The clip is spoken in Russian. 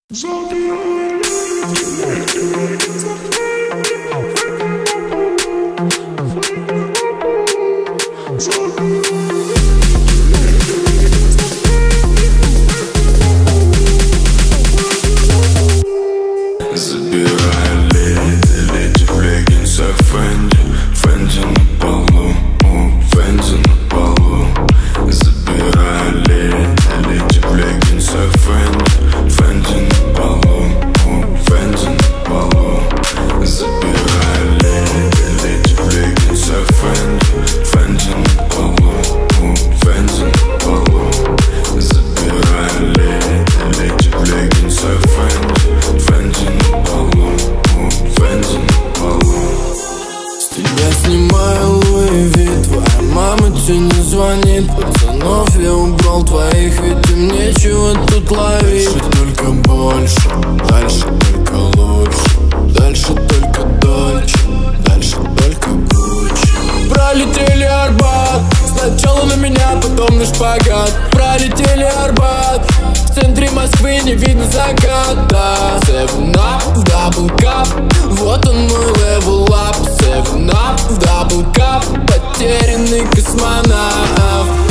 Леди в леггинсах Фенди, Фенди на полу, Фенди на полу. Забирай леди в леггинсах Фенди, Фенди на полу, Фенди на полу. Забирай леди в леггинсах Фенди, Фенди на полу, Фенди на полу. Забирай леди в леггинсах Фенди, Фенди на полу, Фенди на полу. С тебя снимаю Луи Ви, твоя мама тебе не звонит. Пацанов я убрал твоих, ведь им нечего тут ловить. Дальше только больше, дальше только лучше, дальше только дольче, дальше только Гуччи. Пролетели Арбат, сначала на меня, потом на шпагат. Пролетели Арбат, в центре Москвы не видно заката. 7-Up в дабл кап, вот он мой левел ап. 7-Up в дабл кап, потерянный космонавт.